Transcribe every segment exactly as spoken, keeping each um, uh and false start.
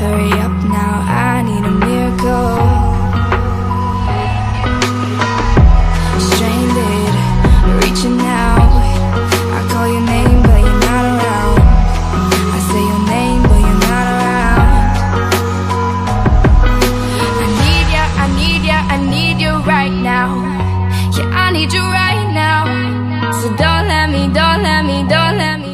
Hurry up now, I need a miracle. Stranded, reaching out. I call your name but you're not around. I say your name but you're not around. I need ya, I need ya, I need you right now. Yeah, I need you right now. So don't let me, don't let me, don't let me.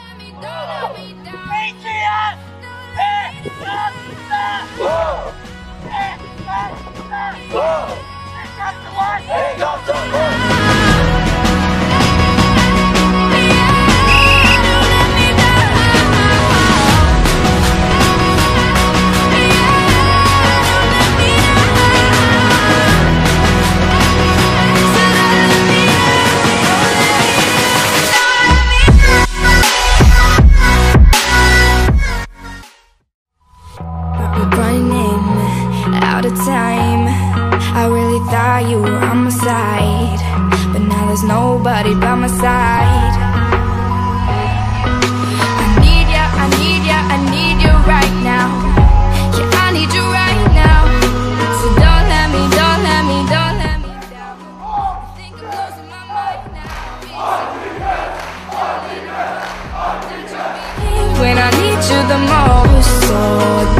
Time. I really thought you were on my side, but now there's nobody by my side. I need ya, I need ya, I need you right now. Yeah, I need you right now. So don't let me, don't let me, don't let me down. I think I'm losing my mind now. When I need you the most, so